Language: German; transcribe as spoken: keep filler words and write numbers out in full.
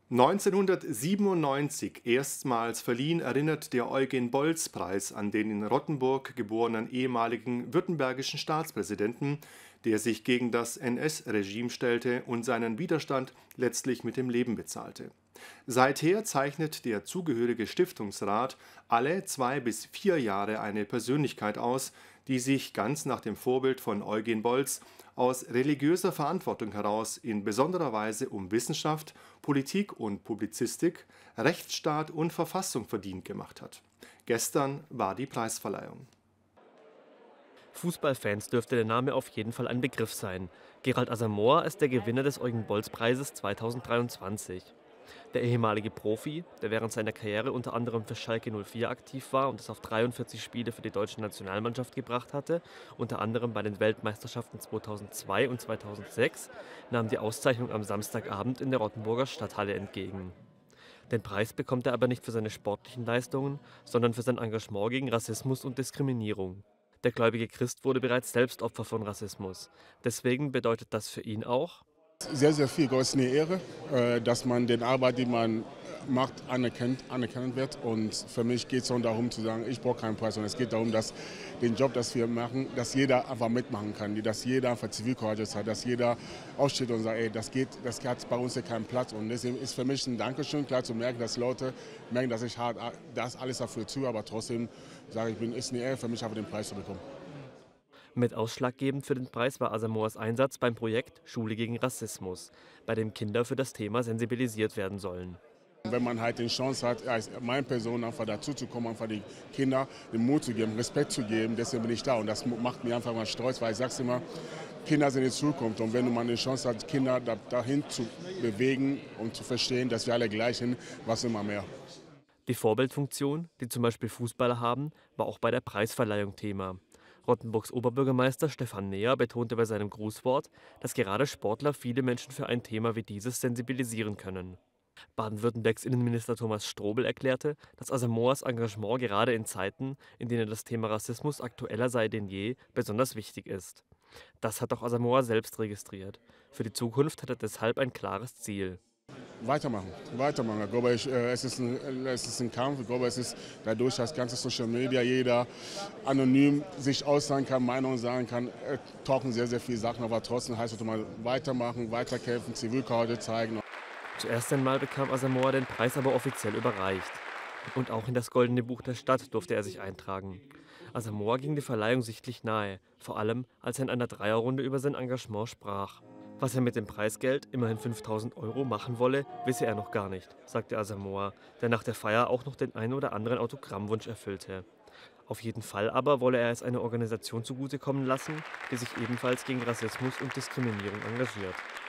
neunzehnhundertsiebenundneunzig erstmals verliehen, erinnert der Eugen-Bolz-Preis an den in Rottenburg geborenen ehemaligen württembergischen Staatspräsidenten, der sich gegen das N S-Regime stellte und seinen Widerstand letztlich mit dem Leben bezahlte. Seither zeichnet der zugehörige Stiftungsrat alle zwei bis vier Jahre eine Persönlichkeit aus, die sich ganz nach dem Vorbild von Eugen Bolz aus religiöser Verantwortung heraus in besonderer Weise um Wissenschaft, Politik und Publizistik, Rechtsstaat und Verfassung verdient gemacht hat. Gestern war die Preisverleihung. Fußballfans dürfte der Name auf jeden Fall ein Begriff sein. Gerald Asamoah ist der Gewinner des Eugen-Bolz-Preises zweitausenddreiundzwanzig. Der ehemalige Profi, der während seiner Karriere unter anderem für Schalke null vier aktiv war und es auf dreiundvierzig Spiele für die deutsche Nationalmannschaft gebracht hatte, unter anderem bei den Weltmeisterschaften zweitausendzwei und zweitausendsechs, nahm die Auszeichnung am Samstagabend in der Rottenburger Stadthalle entgegen. Den Preis bekommt er aber nicht für seine sportlichen Leistungen, sondern für sein Engagement gegen Rassismus und Diskriminierung. Der gläubige Christ wurde bereits selbst Opfer von Rassismus. Deswegen bedeutet das für ihn auch: Sehr, sehr viel. Es ist eine Ehre, äh, dass man den Arbeit, die man macht, anerkennt, anerkannt wird. Und für mich geht es darum zu sagen, ich brauche keinen Preis, sondern es geht darum, dass den Job, das wir machen, dass jeder einfach mitmachen kann, dass jeder einfach Zivilcourage hat, dass jeder aufsteht und sagt, ey, das geht, das hat bei uns hier keinen Platz. Und deswegen ist für mich ein Dankeschön, klar zu merken, dass Leute merken, dass ich hart das alles dafür tue, aber trotzdem sage ich, es ist eine Ehre für mich, einfach den Preis zu bekommen. Mit ausschlaggebend für den Preis war Asamoahs Einsatz beim Projekt Schule gegen Rassismus, bei dem Kinder für das Thema sensibilisiert werden sollen. Wenn man halt die Chance hat, als meine Person einfach dazu zu kommen, einfach die Kinder den Mut zu geben, Respekt zu geben, deswegen bin ich da. Und das macht mich einfach mal stolz, weil ich sage immer, Kinder sind die Zukunft. Und wenn du mal eine Chance hast, Kinder dahin zu bewegen und zu verstehen, dass wir alle gleich sind, was immer mehr. Die Vorbildfunktion, die zum Beispiel Fußballer haben, war auch bei der Preisverleihung Thema. Rottenburgs Oberbürgermeister Stefan Neher betonte bei seinem Grußwort, dass gerade Sportler viele Menschen für ein Thema wie dieses sensibilisieren können. Baden-Württembergs Innenminister Thomas Strobel erklärte, dass Asamoahs Engagement gerade in Zeiten, in denen das Thema Rassismus aktueller sei denn je, besonders wichtig ist. Das hat auch Asamoah selbst registriert. Für die Zukunft hat er deshalb ein klares Ziel. Weitermachen, weitermachen. Ich glaube, ich, äh, es, ist ein, es ist ein Kampf. Ich glaube, es ist dadurch, dass ganze Social Media jeder anonym sich äußern kann, Meinungen sagen kann, äh, talken sehr, sehr viele Sachen. Aber trotzdem heißt es mal weitermachen, weiterkämpfen, Zivilcourage zeigen. Zuerst einmal bekam Asamoah den Preis aber offiziell überreicht. Und auch in das Goldene Buch der Stadt durfte er sich eintragen. Asamoah ging die Verleihung sichtlich nahe, vor allem als er in einer Dreierrunde über sein Engagement sprach. Was er mit dem Preisgeld, immerhin fünftausend Euro, machen wolle, wisse er noch gar nicht, sagte Asamoah, der nach der Feier auch noch den einen oder anderen Autogrammwunsch erfüllte. Auf jeden Fall aber wolle er es einer Organisation zugutekommen lassen, die sich ebenfalls gegen Rassismus und Diskriminierung engagiert.